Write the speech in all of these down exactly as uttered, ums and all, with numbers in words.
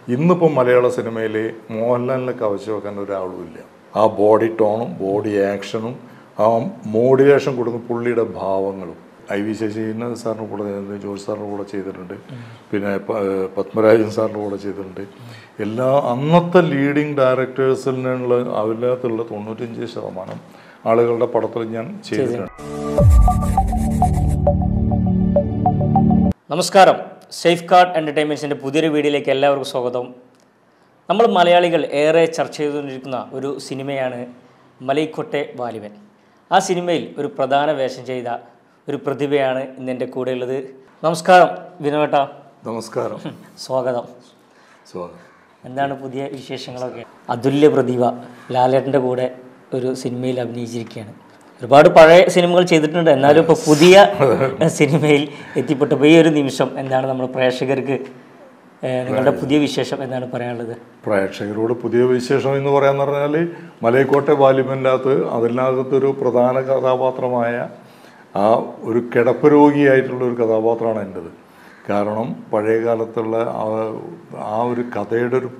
ഇന്നിപ്പോൾ മലയാള സിനിമയിൽ മോഹൻലാലിനെ കവച്ചു വെക്കാൻ ഒരാളുമില്ല. ആ ബോഡി ടോണും ബോഡി ആക്ഷനും ആ മോഡുലേഷൻ കൊടുക്കുന്ന പുള്ളിയുടെ ഭാവങ്ങളും. ഐ വി ശശീന്ദ്രൻ സാറിൻ്റെ കൂടെ ചെയ്തിട്ടുണ്ട്, ജോർജ് സാറിൻ്റെ കൂടെ ചെയ്തിട്ടുണ്ട്, പിന്നെ പത്മരാജൻ സാറിൻ്റെ കൂടെ ചെയ്തിട്ടുണ്ട്. എല്ലാ അന്നത്തെ ലീഡിങ് ഡയറക്ടേഴ്സിൽ നിന്നുള്ള അതിനകത്തുള്ള തൊണ്ണൂറ്റഞ്ച് ശതമാനം ആളുകളുടെ പടത്തിൽ ഞാൻ ചെയ്തിട്ടുണ്ട്. നമസ്കാരം, സേഫ് ഗാർഡ് എൻ്റർടൈൻമെൻറ്റ്സിൻ്റെ പുതിയൊരു വീഡിയോയിലേക്ക് എല്ലാവർക്കും സ്വാഗതം. നമ്മൾ മലയാളികൾ ഏറെ ചർച്ച ചെയ്തുകൊണ്ടിരിക്കുന്ന ഒരു സിനിമയാണ് മലൈക്കോട്ടെ വാലിബൻ. ആ സിനിമയിൽ ഒരു പ്രധാന വേഷം ചെയ്ത ഒരു പ്രതിഭയാണ് ഇന്ന് എൻ്റെ കൂടെ ഉള്ളത്. നമസ്കാരം വിനോട്ട. നമസ്കാരം. സ്വാഗതം. സ്വാഗതം. എന്താണ് പുതിയ വിശേഷങ്ങളൊക്കെ? അതുല്യ പ്രതിഭ ലാലേട്ടൻ്റെ കൂടെ ഒരു സിനിമയിൽ അഭിനയിച്ചിരിക്കുകയാണ്. ഒരുപാട് പഴയ സിനിമകൾ ചെയ്തിട്ടുണ്ട്, എന്നാലും ഇപ്പോൾ പുതിയ സിനിമയിൽ എത്തിപ്പെട്ടപ്പോൾ ഈ ഒരു നിമിഷം എന്താണ് നമ്മൾ പ്രേക്ഷകർക്ക് നിങ്ങളുടെ പുതിയ വിശേഷം എന്താണ് പറയാനുള്ളത്? പ്രേക്ഷകരോട് പുതിയ വിശേഷം എന്ന് പറയാന്ന് പറഞ്ഞാൽ മലൈക്കോട്ടെ വാലിബൻ്റെ അകത്ത് അതിനകത്തൊരു പ്രധാന കഥാപാത്രമായ ആ ഒരു കിടപ്പ് രോഗിയായിട്ടുള്ള ഒരു കഥാപാത്രമാണ് എൻ്റെത്. കാരണം പഴയ കാലത്തുള്ള ആ ഒരു കഥയുടെ ഒരു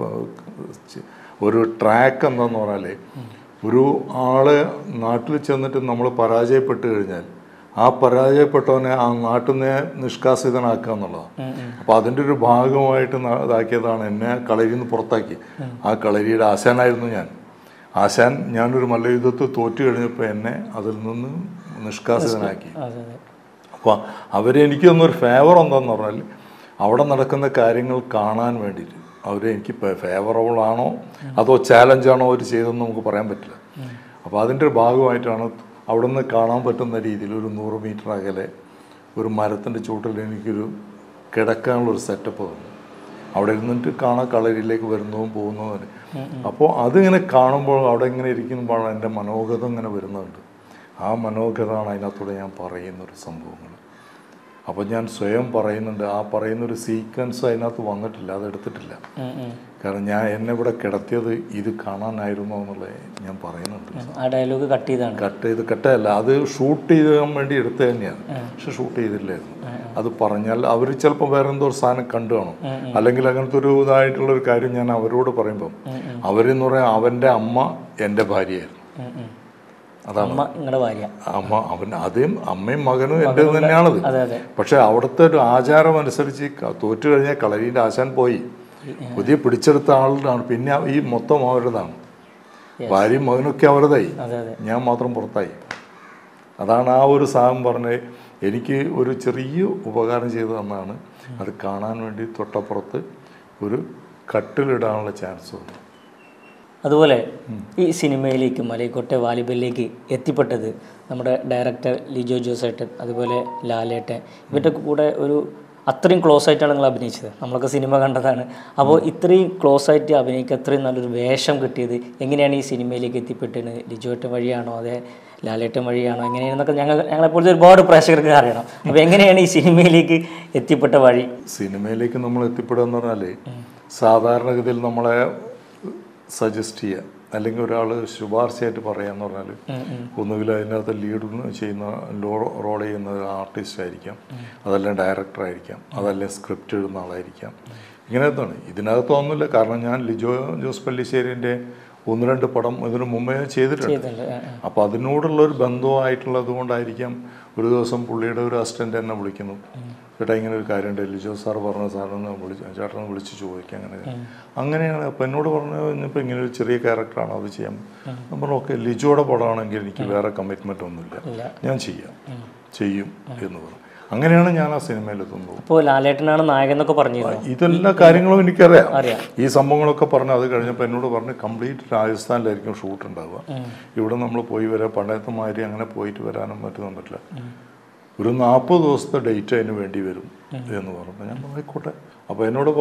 ഒരു ട്രാക്ക് എന്താന്ന് പറഞ്ഞാൽ, ഒരു ആള് നാട്ടിൽ ചെന്നിട്ട് നമ്മൾ പരാജയപ്പെട്ട് കഴിഞ്ഞാൽ ആ പരാജയപ്പെട്ടവനെ ആ നാട്ടിൽ നിന്ന് നിഷ്കാസിതനാക്കുക എന്നുള്ളതാണ്. അപ്പോൾ അതിൻ്റെ ഒരു ഭാഗമായിട്ട് ഇതാക്കിയതാണ് എന്നെ കളരിയിൽ നിന്ന് പുറത്താക്കി. ആ കളരിയുടെ ആശാനായിരുന്നു ഞാൻ. ആശാൻ ഞാനൊരു മല്ലയുദ്ധത്തിൽ തോറ്റു കഴിഞ്ഞപ്പോൾ എന്നെ അതിൽ നിന്ന് നിഷ്കാസിതനാക്കി. അപ്പോൾ അവരെനിക്ക് തന്നൊരു ഫേവർ എന്താണെന്ന് പറഞ്ഞാൽ, അവിടെ നടക്കുന്ന കാര്യങ്ങൾ കാണാൻ വേണ്ടിയിട്ട് അവരെനിക്ക് ഫേവറബിൾ ആണോ അതോ ചാലഞ്ചാണോ അവർ ചെയ്തതെന്ന് നമുക്ക് പറയാൻ പറ്റില്ല. അപ്പോൾ അതിൻ്റെ ഒരു ഭാഗമായിട്ടാണ് അവിടെ നിന്ന് കാണാൻ പറ്റുന്ന രീതിയിൽ ഒരു നൂറ് മീറ്റർ അകലെ ഒരു മരത്തിൻ്റെ ചുവട്ടിൽ എനിക്കൊരു കിടക്കാനുള്ളൊരു സെറ്റപ്പ് തന്നു. അവിടെ ഇരുന്നിട്ട് കാണാൻ കളരിയിലേക്ക് വരുന്നതും പോകുന്നതും. അപ്പോൾ അതിങ്ങനെ കാണുമ്പോൾ അവിടെ ഇങ്ങനെ ഇരിക്കുമ്പോഴാണ് എൻ്റെ മനോഗതം ഇങ്ങനെ വരുന്നുണ്ട്. ആ മനോഗതമാണ് അതിനകത്തൂടെ ഞാൻ പറയുന്നൊരു സംഭവങ്ങൾ. അപ്പോൾ ഞാൻ സ്വയം പറയുന്നുണ്ട്, ആ പറയുന്നൊരു സീക്വൻസ് അതിനകത്ത് വന്നിട്ടില്ല, അത് എടുത്തിട്ടില്ല. കാരണം ഞാൻ എന്നെ ഇവിടെ കിടത്തിയത് ഇത് കാണാനായിരുന്നു എന്നുള്ളത് ഞാൻ പറയുന്നുണ്ട്. ആ ഡയലോഗ് കട്ട് ചെയ്താണ്. കട്ട് ചെയ്ത് കട്ടല്ല, അത് ഷൂട്ട് ചെയ്യാൻ വേണ്ടി എടുത്തു തന്നെയാണ്, പക്ഷെ ഷൂട്ട് ചെയ്തില്ലായിരുന്നു. അത് പറഞ്ഞാൽ അവർ ചിലപ്പോൾ വേറെ എന്തോ ഒരു സാധനം കണ്ടു കാണും, അല്ലെങ്കിൽ അങ്ങനത്തെ ഒരു ഇതായിട്ടുള്ളൊരു കാര്യം ഞാൻ അവരോട് പറയുമ്പം അവരെന്ന് പറയാൻ അവൻ്റെ അമ്മ എൻ്റെ ഭാര്യയായിരുന്നു. അതാണ് നിങ്ങളുടെ ഭാര്യ. അമ്മ അവൻ അതേം അമ്മയും മകനും എൻ്റെ തന്നെയാണത്. പക്ഷെ അവിടുത്തെ ഒരു ആചാരം അനുസരിച്ച് തോറ്റു കഴിഞ്ഞാൽ കളരിൻ്റെ ആശാൻ പോയി, പുതിയ പിടിച്ചെടുത്ത ആളുടെ പിന്നെ ഈ മൊത്തം അവരുടേതാണ്. ഭാര്യയും മകനൊക്കെ അവരുതായി, ഞാൻ മാത്രം പുറത്തായി. അതാണ് ആ ഒരു സാധനം പറഞ്ഞ് എനിക്ക് ഒരു ചെറിയ ഉപകാരം ചെയ്തു തന്നാണ്. അത് കാണാൻ വേണ്ടി തൊട്ടപ്പുറത്ത് ഒരു കട്ടിലിടാനുള്ള ചാൻസ് വന്നു. അതുപോലെ ഈ സിനിമയിലേക്ക് മലൈക്കോട്ടെ വാലിബനിലേക്ക് എത്തിപ്പെട്ടത് നമ്മുടെ ഡയറക്ടർ ലിജോ ജോസേട്ടൻ, അതുപോലെ ലാലേട്ടൻ, ഇവരുടെ കൂടെ ഒരു അത്രയും ക്ലോസ് ആയിട്ടാണ് നിങ്ങൾ അഭിനയിച്ചത്. നമ്മളൊക്കെ സിനിമ കണ്ടതാണ്. അപ്പോൾ ഇത്രയും ക്ലോസ് ആയിട്ട് അഭിനയിക്കുക, അത്രയും നല്ലൊരു വേഷം കിട്ടിയത് എങ്ങനെയാണ്? ഈ സിനിമയിലേക്ക് എത്തിപ്പെട്ടത് ലിജോട്ടൻ വഴിയാണോ അതെ ലാലേട്ടൻ വഴിയാണോ എങ്ങനെയാണെന്നൊക്കെ ഞങ്ങൾ ഞങ്ങളെപ്പോഴത്തെ ഒരുപാട് പ്രേക്ഷകർക്ക് അറിയണം. അപ്പോൾ എങ്ങനെയാണ് ഈ സിനിമയിലേക്ക് എത്തിപ്പെട്ട വഴി? സിനിമയിലേക്ക് നമ്മൾ എത്തിപ്പെടുക എന്ന് പറഞ്ഞാൽ സാധാരണഗതിയിൽ നമ്മളെ സജസ്റ്റ് ചെയ്യുക അല്ലെങ്കിൽ ഒരാൾ ശുപാർശയായിട്ട് പറയാന്ന് പറഞ്ഞാൽ ഒന്നുകിൽ അതിനകത്ത് ലീഡ് ചെയ്യുന്ന റോൾ ചെയ്യുന്ന ആർട്ടിസ്റ്റ് ആയിരിക്കാം, അതല്ല ഡയറക്ടർ ആയിരിക്കാം, അതല്ല സ്ക്രിപ്റ്റ് എഴുതുന്ന ആളായിരിക്കാം. ഇങ്ങനത്താണ്. ഇതിനകത്തൊന്നുമില്ല. കാരണം ഞാൻ ലിജോ ജോസ് പല്ലിശ്ശേരിൻ്റെ ഒന്ന് രണ്ട് പടം ഇതിനു മുമ്പേ ചെയ്തിട്ടുണ്ട്. അപ്പോൾ അതിനോടുള്ളൊരു ബന്ധമായിട്ടുള്ളത് കൊണ്ടായിരിക്കാം ഒരു ദിവസം പുള്ളിയുടെ ഒരു അസിസ്റ്റൻ്റ് എന്നെ വിളിക്കുന്നു, ചേട്ടാ ഇങ്ങനെ ഒരു കാര്യമുണ്ട്, ലിജോ സാർ പറഞ്ഞ സാറിനെ വിളിച്ച് ചേട്ടനെ വിളിച്ച് ചോദിക്കുക. അങ്ങനെ അങ്ങനെയാണ്. അപ്പം എന്നോട് പറഞ്ഞു കഴിഞ്ഞപ്പോൾ ഇങ്ങനെ ഒരു ചെറിയ ക്യാരക്ടറാണ്, അത് ചെയ്യാം. നമ്മൾ ഓക്കെ, ലിജോയുടെ പടമാണെങ്കിൽ എനിക്ക് വേറെ കമ്മിറ്റ്മെൻ്റ് ഒന്നുമില്ല, ഞാൻ ചെയ്യാം ചെയ്യും എന്ന് പറഞ്ഞു. അങ്ങനെയാണ് ഞാൻ ആ സിനിമയിലെത്തുന്നത്. ഇപ്പോൾ ലാലേട്ടനാണ് നായകൻ എന്നൊക്കെ പറഞ്ഞു. ഇതെല്ലാ കാര്യങ്ങളും എനിക്കറിയാം. ഈ സംഭവങ്ങളൊക്കെ പറഞ്ഞു. അത് കഴിഞ്ഞപ്പോൾ എന്നോട് പറഞ്ഞ് കംപ്ലീറ്റ് രാജസ്ഥാനിലായിരിക്കും ഷൂട്ട് ഉണ്ടാവുക, ഇവിടെ നമ്മൾ പോയി വരാം, പണ്ടത്തെ മാതിരി അങ്ങനെ പോയിട്ട് വരാനും മറ്റൊന്നും പറ്റില്ല, ഒരു നാൽപ്പത് ദിവസത്തെ ഡേറ്റ് അതിന് വേണ്ടി വരും എന്ന് പറഞ്ഞു. ഞാൻ ആയിക്കോട്ടെ. അപ്പോൾ എന്നോട്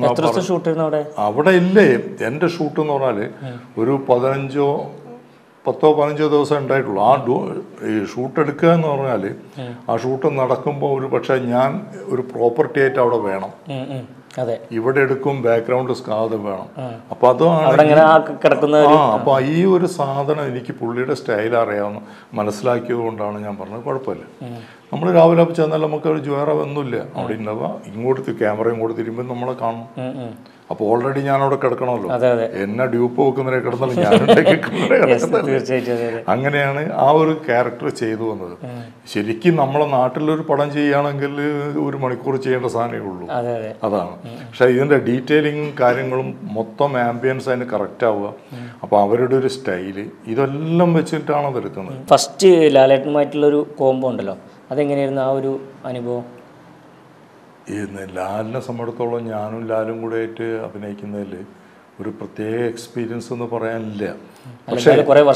അവിടെ ഇല്ലേ എൻ്റെ ഷൂട്ട് എന്ന് പറഞ്ഞാൽ ഒരു പതിനഞ്ചോ പത്തോ പതിനഞ്ചോ ദിവസം ഉണ്ടായിട്ടുള്ളൂ. ആ ഡൂ ഈ ഷൂട്ട് എടുക്കുക എന്ന് പറഞ്ഞാൽ ആ ഷൂട്ട് നടക്കുമ്പോൾ ഒരു പക്ഷേ ഞാൻ ഒരു പ്രോപ്പർട്ടി ആയിട്ട് അവിടെ വേണം. ഇവിടെ എടുക്കും, ബാക്ക്ഗ്രൗണ്ട് സാധനം വേണം. അപ്പൊ അതാണ് ആ അപ്പൊ ഈ ഒരു സാധനം എനിക്ക് പുള്ളിയുടെ സ്റ്റൈൽ അറിയാവുന്ന മനസ്സിലാക്കിയത് കൊണ്ടാണ് ഞാൻ പറഞ്ഞത് കുഴപ്പമില്ല. നമ്മൾ രാവിലെ ചെന്നാൽ നമുക്ക് ഒരു ജ്വരം ഒന്നുമില്ല അവിടെ ഉണ്ടാവുക. ഇങ്ങോട്ട് ക്യാമറയും കൂടെ തിരുമ്പോൾ നമ്മളെ കാണും. അപ്പോൾ ഓൾറെഡി ഞാനവിടെ കിടക്കണമല്ലോ, അതെ അതെ എന്നെ ഡ്യൂപ്പ് വെക്കുന്നവരെ കിടന്നാലും ഞാനുണ്ടാക്കി തീർച്ചയായിട്ടും അങ്ങനെയാണ് ആ ഒരു ക്യാരക്ടർ ചെയ്തു വന്നത്. ശരിക്കും നമ്മളെ നാട്ടിലൊരു പടം ചെയ്യുകയാണെങ്കിൽ ഒരു മണിക്കൂർ ചെയ്യേണ്ട സാധനമേ ഉള്ളൂ, അതെ അതെ അതാണ്. പക്ഷെ ഇതിൻ്റെ ഡീറ്റെയിലിങ്ങും കാര്യങ്ങളും മൊത്തം ആംബിയൻസ് അതിന് കറക്റ്റ് ആവുക, അപ്പോൾ അവരുടെ ഒരു സ്റ്റൈല് ഇതെല്ലാം വെച്ചിട്ടാണ് അത് എടുക്കുന്നത്. ഫസ്റ്റ് ലാലേട്ടനുമായിട്ടുള്ളൊരു കോംബോ ഉണ്ടല്ലോ, അതെങ്ങനെയായിരുന്നു ആ ഒരു അനുഭവം? ഇന്ന് ലാലിനെ സംബന്ധിച്ചിടത്തോളം ഞാനും ലാലും കൂടെ ആയിട്ട് അഭിനയിക്കുന്നതിൽ ഒരു പ്രത്യേക എക്സ്പീരിയൻസ് എന്ന് പറയാനില്ല. പക്ഷേ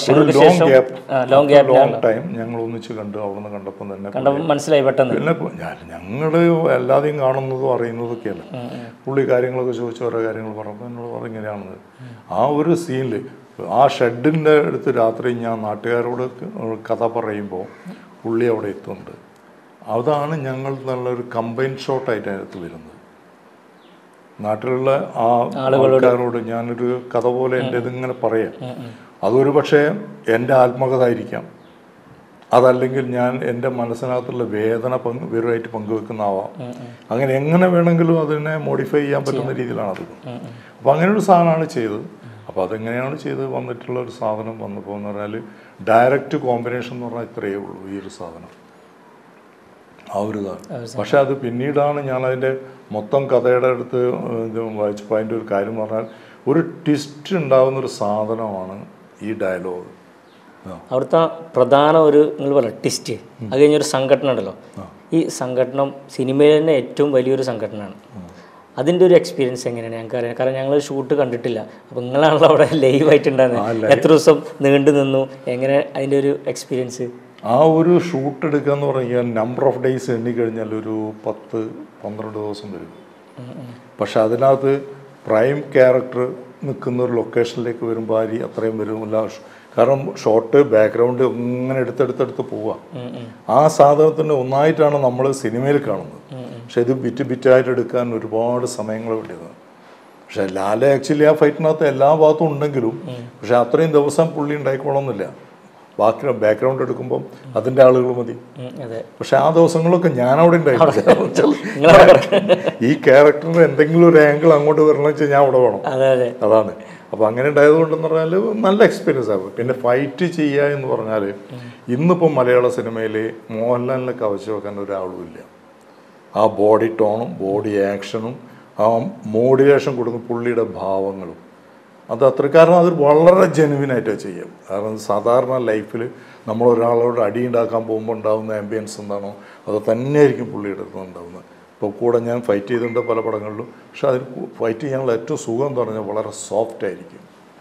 ലോങ് ടൈം ഞങ്ങൾ ഒന്നിച്ച് കണ്ടു, അവിടെ നിന്ന് കണ്ടപ്പം തന്നെ മനസ്സിലായി പെട്ടെന്ന്. പിന്നെ ഞാൻ ഞങ്ങൾ എല്ലാതെയും കാണുന്നതും അറിയുന്നതൊക്കെയല്ല. പുള്ളി കാര്യങ്ങളൊക്കെ ചോദിച്ച ഓരോ കാര്യങ്ങൾ പറഞ്ഞപ്പോൾ എന്നോട് പറഞ്ഞു ഇങ്ങനെയാണെന്ന്. ആ ഒരു സീനിൽ ആ ഷെഡിൻ്റെ അടുത്ത് രാത്രി ഞാൻ നാട്ടുകാരോട് കഥ പറയുമ്പോൾ പുള്ളി അവിടെ എത്തുന്നുണ്ട്. അതാണ് ഞങ്ങൾ നല്ലൊരു കമ്പൈൻ ഷോട്ടായിട്ട് അതിനകത്ത് വരുന്നത്. നാട്ടിലുള്ള ആ ആൾക്കാരോട് ഞാനൊരു കഥ പോലെ എൻ്റെ ഇതിങ്ങനെ പറയാം. അതൊരു പക്ഷേ എൻ്റെ ആത്മകഥ ആയിരിക്കാം, അതല്ലെങ്കിൽ ഞാൻ എൻ്റെ മനസ്സിനകത്തുള്ള വേദന പങ്ക് ഇവരുമായിട്ട് പങ്കുവെക്കുന്നതാവാം. അങ്ങനെ എങ്ങനെ വേണമെങ്കിലും അതിനെ മോഡിഫൈ ചെയ്യാൻ പറ്റുന്ന രീതിയിലാണ് അത്. അപ്പോൾ അങ്ങനെ ഒരു സാധനമാണ് ചെയ്തത്. അപ്പോൾ അതെങ്ങനെയാണ് ചെയ്ത് വന്നിട്ടുള്ള ഒരു സാധനം വന്നപ്പോൾ എന്ന് പറഞ്ഞാൽ ഡയറക്റ്റ് കോമ്പിനേഷൻ എന്ന് പറഞ്ഞാൽ ഇത്രയേ ഉള്ളൂ ഈ ഒരു സാധനം, ആ ഒരു ഇതാണ്. പക്ഷെ അത് പിന്നീടാണ് ഞാൻ അതിൻ്റെ മൊത്തം കഥയുടെ അടുത്ത് ഇത് വായിച്ചപ്പോൾ അതിൻ്റെ ഒരു കാര്യം എന്ന് പറഞ്ഞാൽ ഒരു ട്വിസ്റ്റ് ഉണ്ടാകുന്നൊരു സാധനമാണ് ഈ ഡയലോഗ്. അവിടുത്തെ പ്രധാന ഒരു നിങ്ങൾ പറയാം ട്വിസ്റ്റ്, അത് കഴിഞ്ഞൊരു സംഘടന ഉണ്ടല്ലോ, ഈ സംഘടന സിനിമയിൽ തന്നെ ഏറ്റവും വലിയൊരു സംഘടനയാണ്. അതിൻ്റെ ഒരു എക്സ്പീരിയൻസ് എങ്ങനെയാണ് ഞങ്ങൾക്ക് അറിയാം, കാരണം ഞങ്ങൾ ഷൂട്ട് കണ്ടിട്ടില്ല. അപ്പോൾ നിങ്ങളാണല്ലോ അവിടെ ലൈവായിട്ടുണ്ടായിരുന്നത്, എത്ര ദിവസം നീണ്ടു നിന്നു, എങ്ങനെ അതിൻ്റെ ഒരു എക്സ്പീരിയൻസ്? ആ ഒരു ഷൂട്ട് എടുക്കുക എന്ന് പറഞ്ഞാൽ നമ്പർ ഓഫ് ഡേയ്സ് എണ്ണിക്കഴിഞ്ഞാൽ ഒരു പത്ത് പന്ത്രണ്ട് ദിവസം വരും. പക്ഷെ അതിനകത്ത് പ്രൈം ക്യാരക്ടർ നിൽക്കുന്ന ഒരു ലൊക്കേഷനിലേക്ക് വരുമ്പോൾ ആരി അത്രയും വരുമില്ല. കാരണം ഷോട്ട് ബാക്ക്ഗ്രൗണ്ട് ഇങ്ങനെ എടുത്തെടുത്തെടുത്ത് പോവാം. ആ സാധനത്തിന് ഒന്നായിട്ടാണ് നമ്മൾ സിനിമയിൽ കാണുന്നത്. പക്ഷെ ഇത് ബിറ്റ് ബിറ്റായിട്ട് എടുക്കാൻ ഒരുപാട് സമയങ്ങൾ വേണ്ടിയതാണ്. പക്ഷെ ലാല ആക്ച്വലി ആ ഫൈറ്റിനകത്ത് എല്ലാ ഭാഗത്തും ഉണ്ടെങ്കിലും പക്ഷെ അത്രയും ദിവസം പുള്ളി ഉണ്ടായിക്കോളന്നില്ല. ബാക്കി ബാക്ക്ഗ്രൗണ്ട് എടുക്കുമ്പോൾ അതിൻ്റെ ആളുകൾ മതി. പക്ഷെ ആ ദിവസങ്ങളൊക്കെ ഞാനവിടെ ഉണ്ടായിട്ടില്ല. ഈ ക്യാരക്ടറിന് എന്തെങ്കിലും ഒരു ആംഗിൾ അങ്ങോട്ട് വരണമെന്ന് വെച്ചാൽ ഞാൻ അവിടെ വേണം, അതാണ്. അപ്പോൾ അങ്ങനെ ഉണ്ടായതുകൊണ്ടെന്ന് പറഞ്ഞാൽ നല്ല എക്സ്പീരിയൻസ് ആകും. പിന്നെ ഫൈറ്റ് ചെയ്യുക എന്ന് പറഞ്ഞാൽ ഇന്നിപ്പോൾ മലയാള സിനിമയിൽ മോഹൻലാലിനെ കവച്ചു വെക്കാൻ ഒരാളും ഇല്ല. ആ ബോഡി ടോണും ബോഡി ആക്ഷനും ആ മോഡുലേഷൻ കൊടുക്കുന്ന പുള്ളിയുടെ ഭാവങ്ങളും അത് അത്ര, കാരണം അത് വളരെ ജെനുവിനായിട്ടാണ് ചെയ്യാം. കാരണം സാധാരണ ലൈഫിൽ നമ്മൾ ഒരാളോട് അടി ഉണ്ടാക്കാൻ പോകുമ്പോൾ ഉണ്ടാകുന്ന ആംബിയൻസ് എന്താണോ അത് തന്നെയായിരിക്കും പുള്ളിയുടെ അടുത്ത് ഉണ്ടാകുന്നത്. ഇപ്പോൾ കൂടെ ഞാൻ ഫൈറ്റ് ചെയ്തിട്ടുണ്ട് പല പടങ്ങളിലും. പക്ഷെ അതിൽ ഫൈറ്റ് ചെയ്യാനുള്ള ഏറ്റവും സുഖം എന്ന് പറഞ്ഞാൽ വളരെ സോഫ്റ്റ് ആയിരിക്കും.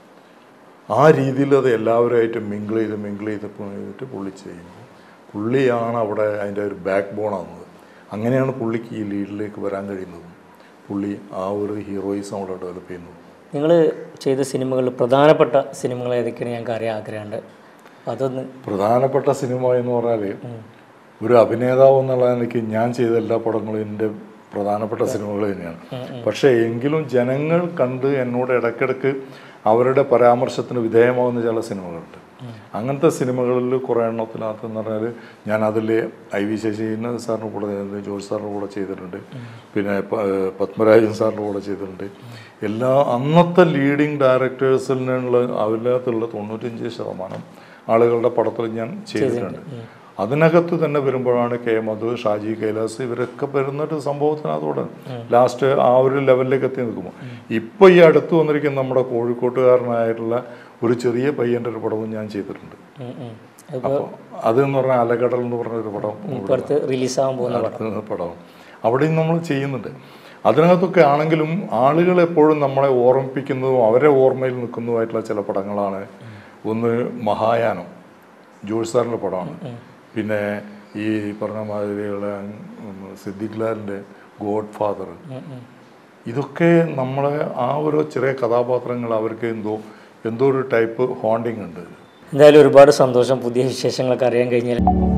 ആ രീതിയിൽ അത് എല്ലാവരുമായിട്ട് മിങ്കിൾ ചെയ്ത് മിങ്കിൾ ചെയ്ത് ചെയ്തിട്ട് പുള്ളി ചെയ്യുമ്പോൾ പുള്ളിയാണ് അവിടെ അതിൻ്റെ ഒരു ബാക്ക് ബോണാകുന്നത്. അങ്ങനെയാണ് പുള്ളിക്ക് ഈ ലീഡിലേക്ക് വരാൻ കഴിയുന്നതും പുള്ളി ആ ഒരു ഹീറോയിസം അവിടെ ഡെവലപ്പ് ചെയ്യുന്നത്. നിങ്ങൾ ചെയ്ത സിനിമകളിൽ പ്രധാനപ്പെട്ട സിനിമകൾ ഏതൊക്കെയാണ് ഞങ്ങൾക്ക് അറിയാൻ ആഗ്രഹമുണ്ട്. അതൊന്ന് പ്രധാനപ്പെട്ട സിനിമ എന്ന് പറഞ്ഞാൽ ഒരു അഭിനേതാവ് എന്നുള്ള എനിക്ക് ഞാൻ ചെയ്ത എല്ലാ പടങ്ങളും എൻ്റെ പ്രധാനപ്പെട്ട സിനിമകൾ തന്നെയാണ്. പക്ഷേ എങ്കിലും ജനങ്ങൾ കണ്ട് എന്നോട് ഇടയ്ക്കിടയ്ക്ക് അവരുടെ പരാമർശത്തിന് വിധേയമാകുന്ന ചില സിനിമകളുണ്ട്. അങ്ങനത്തെ സിനിമകളിൽ കുറേ എണ്ണത്തിനകത്ത് എന്ന് പറഞ്ഞാൽ ഞാൻ അതിൽ ഐ വി ശശീന്ദ്രൻ സാറിൻ്റെ കൂടെ ചെയ്തിട്ടുണ്ട്, ജോർജ് സാറിൻ്റെ കൂടെ ചെയ്തിട്ടുണ്ട്, പിന്നെ പത്മരാജൻ സാറിൻ്റെ കൂടെ ചെയ്തിട്ടുണ്ട്. എല്ലാ അന്നത്തെ ലീഡിങ് ഡയറക്ടേഴ്സിൽ നിന്നുള്ള അതിനകത്തുള്ള തൊണ്ണൂറ്റഞ്ച് ശതമാനം ആളുകളുടെ പടത്തിൽ ഞാൻ ചെയ്തിട്ടുണ്ട്. അതിനകത്ത് തന്നെ വരുമ്പോഴാണ് കെ മധു, ഷാജി കൈലാസ് ഇവരൊക്കെ വരുന്നൊരു സംഭവത്തിനകത്തോടെ ലാസ്റ്റ് ആ ഒരു ലെവലിലേക്ക് എത്തി നിൽക്കുമ്പോൾ ഇപ്പോൾ ഈ അടുത്ത് വന്നിരിക്കുന്ന നമ്മുടെ കോഴിക്കോട്ടുകാരനായിട്ടുള്ള ഒരു ചെറിയ പയ്യൻ്റെ ഒരു പടവും ഞാൻ ചെയ്തിട്ടുണ്ട്. അപ്പോൾ അതെന്ന് പറഞ്ഞാൽ അലകടൽ എന്ന് പറഞ്ഞൊരു പടം റിലീസാകാൻ പോകുന്ന പടം അവിടെയും നമ്മൾ ചെയ്യുന്നുണ്ട്. അതിനകത്തൊക്കെ ആണെങ്കിലും ആളുകൾ എപ്പോഴും നമ്മളെ ഓർമ്മിപ്പിക്കുന്നതും അവരെ ഓർമ്മയിൽ നിൽക്കുന്നതുമായിട്ടുള്ള ചില പടങ്ങളാണ്. ഒന്ന് മഹായാനം, ജോർജ് സാറിൻ്റെ പടമാണ്. പിന്നെ ഈ പറഞ്ഞ മാതിരിയുള്ള സിദ്ദിഖ് ലാലിൻ്റെ ഗോഡ് ഫാദർ. ഇതൊക്കെ നമ്മളെ ആ ഒരു ചെറിയ കഥാപാത്രങ്ങൾ അവർക്ക് എന്തോ എന്തോ ഒരു ടൈപ്പ് ഹോണ്ടിങ് ഉണ്ട്. എന്തായാലും ഒരുപാട് സന്തോഷം പുതിയ വിശേഷങ്ങളൊക്കെ അറിയാൻ കഴിഞ്ഞാൽ.